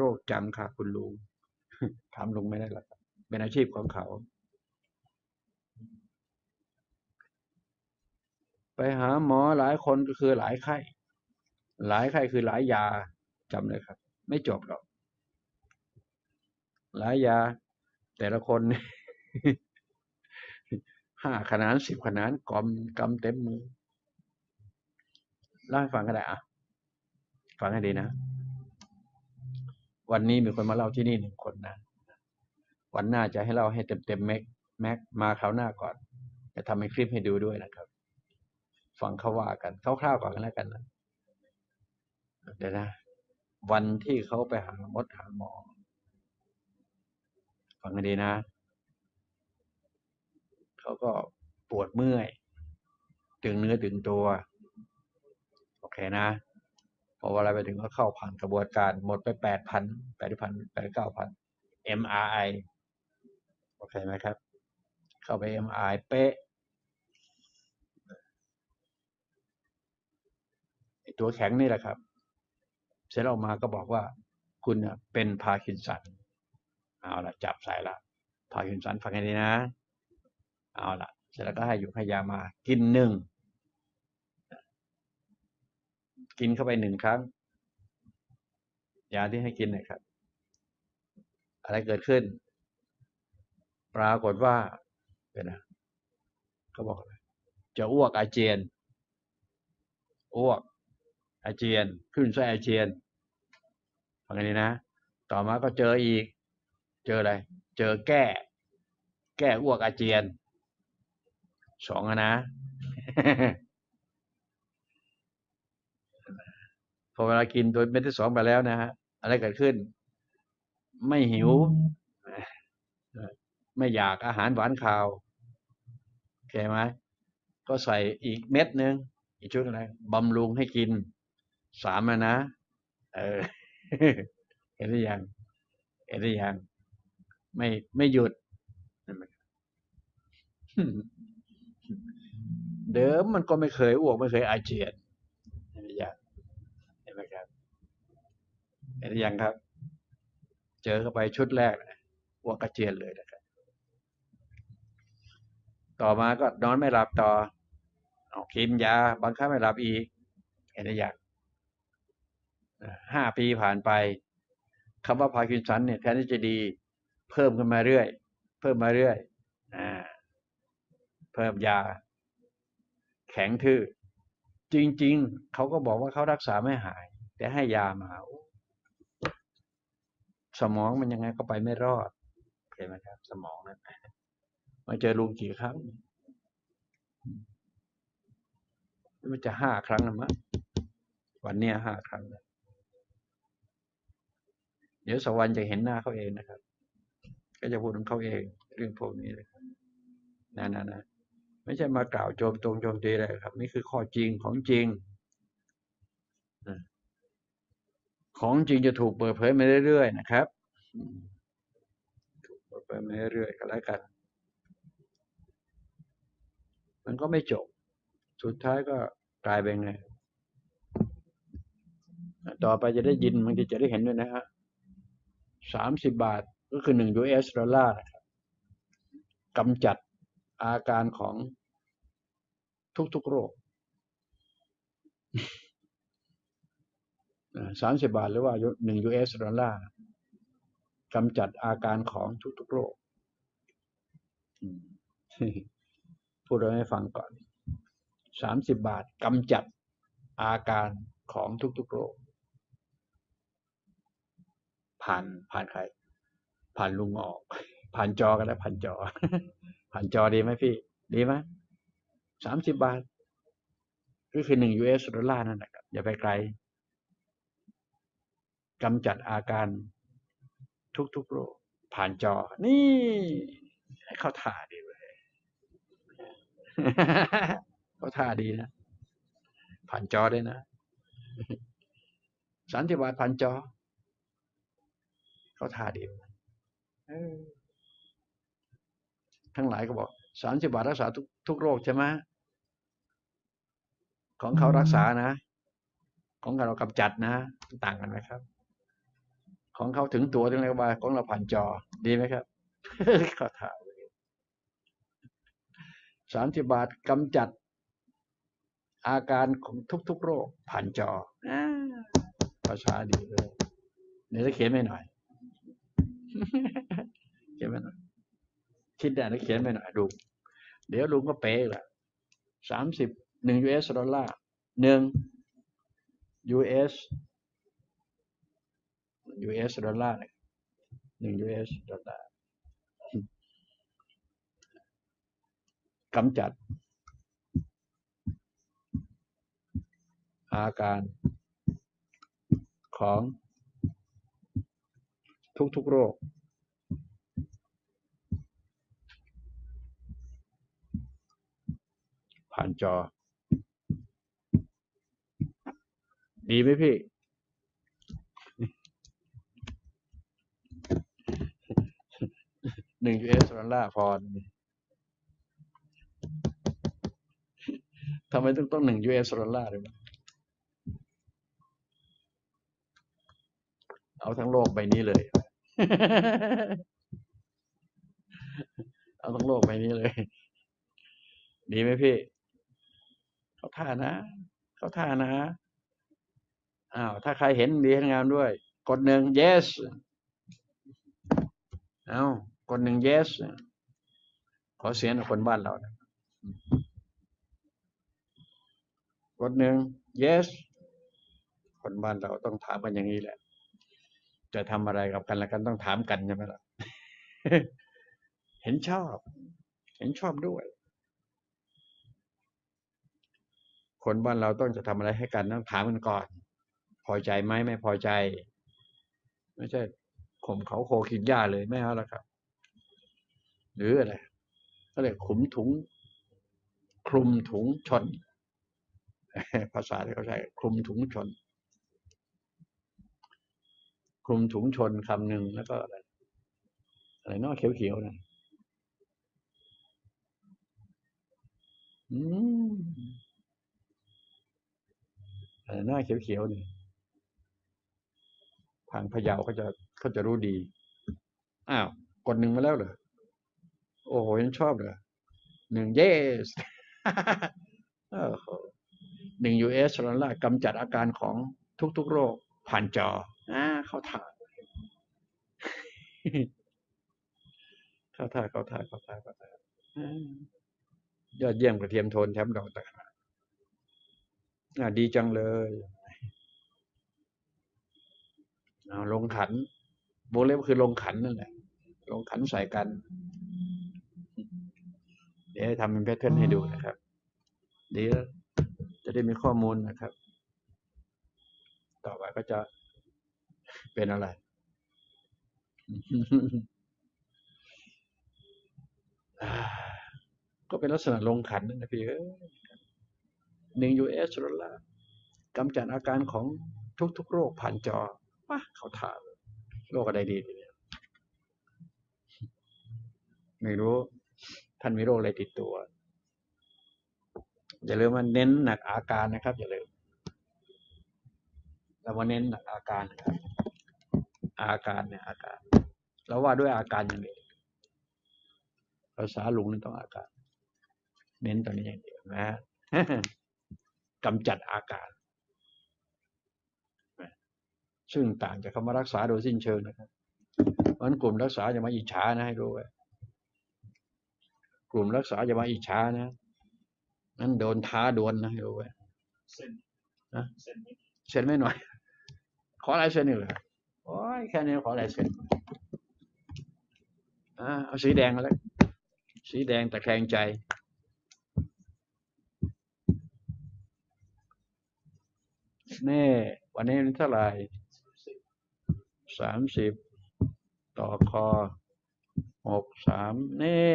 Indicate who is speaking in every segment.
Speaker 1: คจังค่ะคุณลุงถามลุงไม่ได้หรอกเป็นอาชีพของเขาไปหาหมอหลายคนก็คือหลายไข้หลายไข้คือหลายยาจำเลยครับไม่จบหรอกหลายยาแต่ละคน5 ขนาด10 ขนาดกำเต็มมือเล่าให้ฟังก็ได้อ่ะฟังให้ดีนะวันนี้มีคนมาเล่าที่นี่1 คนนะวันหน้าจะให้เล่าให้เต็มแม็กมาคราวหน้าก่อนจะทำเป็นคลิปให้ดูด้วยนะครับฟังเขาว่ากันคร่าวๆก่อนกันแล้วกันนะเดี๋ยวนะวันที่เขาไปหาหมอฟังให้ดีนะเขาก็ปวดเมื่อยตึงเนื้อตึงตัวโอเคนะพอเวลาไปถึงก็เข้าผ่านกระบวนการหมดไป8,000 MRI โอเคไหมครับเข้าไป MRI เป๊ะตัวแข็งนี่แหละครับเสร็จออกมาก็บอกว่าคุณเป็นพาร์กินสันเอาละจับใส่ละพาร์กินสันฟังให้ดีนะเอาละเสร็จแล้วก็ให้อยู่ให้ยามากินกินเข้าไป1 ครั้งยาที่ให้กินนะครับอะไรเกิดขึ้นปรากฏว่าเป็นนะเขาบอกจะอ้วกอาเจียนอ้วกอาเจียนขึ้นไส้อาเจียนฟังให้ดีนะต่อมาก็เจออีกเจออะไรเจอแก้อ้วกอาเจียน2นะพอเวลากินตัวเม็ดที่2ไปแล้วนะฮะอะไรเกิดขึ้นไม่หิวไม่อยากอาหารหวานคาวโอเคไหมก็ใส่อีกเม็ดหนึ่งอีกชุดอะไรบำรุงให้กิน3นะเออเห็นหรือยังเห็นหรือยังไม่หยุดเดิมมันก็ไม่เคยอ้วกไม่เคยอาเจียนเห็นหรือยังเห็นไหมครับเห็นหรือยังครับเจอเข้าไปชุดแรกนะอ้วกอาเจียนเลยนะครับต่อมาก็นอนไม่หลับต่อเอากินยาบังคับไม่หลับอีกเห็นหรือยัง5 ปีผ่านไปคำว่าพาร์กินสันเนี่ยแทนที่จะดีเพิ่มขึ้นมาเรื่อยเพิ่มมาเรื่อยอ่าเพิ่มยาแข็งทื่อจริงๆเขาก็บอกว่าเขารักษาไม่หายแต่ให้ยามาสมองมันยังไงก็ไปไม่รอดเห็นไหมครับสมองนั้นมาเจอลุงกี่ครั้งมันจะ5 ครั้งนะมั้งวันเนี้ย5 ครั้งเดี๋ยวสวรรค์จะเห็นหน้าเขาเองนะครับก็จะพูดถึงเขาเองเรื่องพวกนี้เลยนะไม่ใช่มากล่าวโจมตีอะไรครับนี่คือข้อจริงของจริงของจริงจะถูกเปิดเผยมาเรื่อยๆนะครับถูกเปิดเผยมาเรื่อยๆก็แล้วกันมันก็ไม่จบสุดท้ายก็กลายเป็นไงต่อไปจะได้ยินบางทีจะได้เห็นด้วยนะฮะ30 บาทก็คือ1 US ดอลลาร์นะครับกำจัดอาการของทุกๆโรค30 บาทหรือว่า1 US ดอลลาร์กำจัดอาการของทุกๆโรคพูดให้ฟังก่อน30 บาทกำจัดอาการของทุกๆโรคผ่านใครผ่านลุงออกผ่านจอกันแล้วผ่านจอผ่านจอดีไหมพี่ดีไหม30 บาทก็คือ1 US ดอลลาร์นั่นแหละครับอย่าไปไกลกำจัดอาการทุกๆโรคผ่านจอนี่ให้เขาท่าดีเลยเขาท่าดีนะผ่านจอได้นะ30 บาทผ่านจอเขาท่าดีทั้งหลายก็บอก30 บาทรักษาทุกโรคใช่ไหมของเขารักษานะของเรากำจัดนะต่างกันไหมครับของเขาถึงตัวถึงอะไรมาของเราผ่านจอดีไหมครับ ข้อถาม30 บาทกำจัดอาการของทุกๆโรคผ่านจอภาษาดีเลยเดี๋ยวจะเขียนไม่หน่อยเขียนไม่หน่อยคิดได้แล้วเขียนไม่หน่อยดูเดี๋ยวลุงก็เป๊ะละ1 US ดอลลาร์1 US ดอลลาร์1 US ดอลลาร์กำจัดอาการของทุกๆโรคผ่านจอดีไหมพี่1 US ดอลลาร์พอทำไมต้อง1 US ดอลลาร์ด้วยเอาทั้งโลกใบนี้เลย เอาทั้งโลกใบนี้เลย ดีไหมพี่เขาท่านะเขาท่านะอ้าวถ้าใครเห็นดีงามด้วยกด1 yes เอากด1 yes ขอเสียงคนบ้านเรานะกด1 yes คนบ้านเราต้องถามกันอย่างนี้แหละจะทำอะไรกับกันแล้วกันต้องถามกันใช่ไหมล่ะ เห็นชอบเห็นชอบด้วยคนบ้านเราต้องจะทำอะไรให้กันต้องถามกันก่อนพอใจไหมไม่พอใจไม่ใช่ข่มเขาโคกินหญ้าเลยไม่เอาละครับหรืออะไรก็เรียกคลุมถุงชน ภาษาที่เขาใช้คลุมถุงชนคลุมถุงชนคำหนึ่งแล้วก็อะไรนอกเขียวๆนะอืมอะไรนอกเขียวๆนี่ทางพะเยาเขาจะรู้ดีอ้าวกด1มาแล้วเหรอโอ้โหยังชอบเหรอ1 yes 1 US ดอลลาร์กำจัดอาการของทุกๆโรคผ่านจอเขาถ่ายเขาถ่ายยอดเยี่ยมกระเทียมโทนแชมป์ดอกตะดีจังเลยลงขันวงเล็บคือลงขันนั่นแหละลงขันใส่กันเดี๋ยวทำเป็นแพทเทิร์นให้ดูนะครับเดี๋ยวจะได้มีข้อมูลนะครับต่อไปก็จะเป็นอะไร ก็เป็นลักษณะลงขันนั่นนะพี่1 US ดอลลาร์กำจัดอาการของทุกๆโรคผ่านจอเขาถามโรคอะไรดีเนี่ยไม่รู้ท่านมีโรคอะไรติดตัวอย่าลืมว่าเน้นหนักอาการนะครับอย่าลืมเรามาเน้นหนักอาการนะครับอาการเนี่ยอาการเราว่าด้วยอาการอย่างเดียวภาษาลุงนี่ต้องอาการเน้นตรงนี้อย่างเดียวนะ กำจัดอาการซึ่งต่างจากคำว่ารักษาโดยสิ้นเชิงนะครับเพราะฉะนั้นกลุ่มรักษาจะมาอิจฉานะให้รู้ไว้กลุ่มรักษาจะมาอิจฉานะนั้นโดนท้าดวลนะให้รู้ไว้นะเซ็นไม่หน่อยขอลายเซ็นหนึ่งเลยโอ้ยแค่นี้ขอลายเซ็นเอาสีแดงมาแล้วสีแดงตะแคงใจแน่วันนี้เท่าไหร่30ต่อคอ63นี่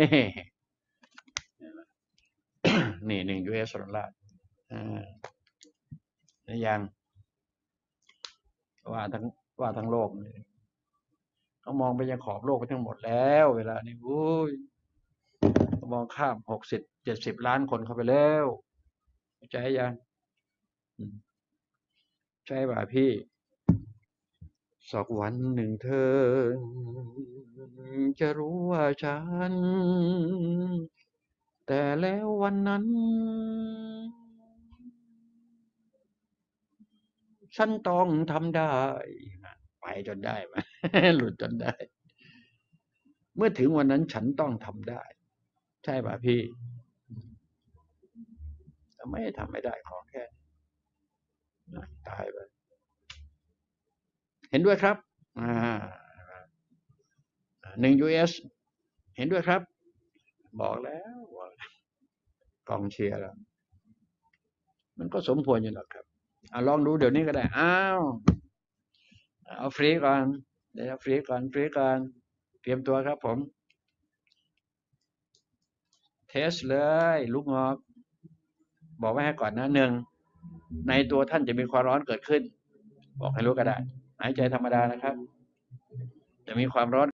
Speaker 1: นี่1 US ดอลลาร์นี่ยังว่าทั้งโลกเขามองไปยังขอบโลกไปทั้งหมดแล้วเวลานี้อุ้ยมองข้าม60-70 ล้านคนเข้าไปแล้วใจยังใช่ป่ะพี่สักวันหนึ่งเธอจะรู้ว่าฉันแต่แล้ววันนั้นฉันต้องทำได้ไปจนได้ไหม หลุดจนได้เมื่อถึงวันนั้นฉันต้องทำได้ใช่ป่ะพี่ทำไมทำไม่ได้ขอแค่ตายไปเห็นด้วยครับอ่า1 US เห็นด้วยครับบอกแล้วว่ากองเชียร์แล้วมันก็สมควรอยู่หรอกครับลองดูเดี๋ยวนี้ก็ได้เอาฟรีก่อนเดี๋ยวฟรีก่อนเตรียมตัวครับผมเทสเลยลูกงอกบอกไว้ให้ก่อนนะในตัวท่านจะมีความร้อนเกิดขึ้นบอกให้รู้ก็ได้หายใจธรรมดานะครับจะมีความร้อน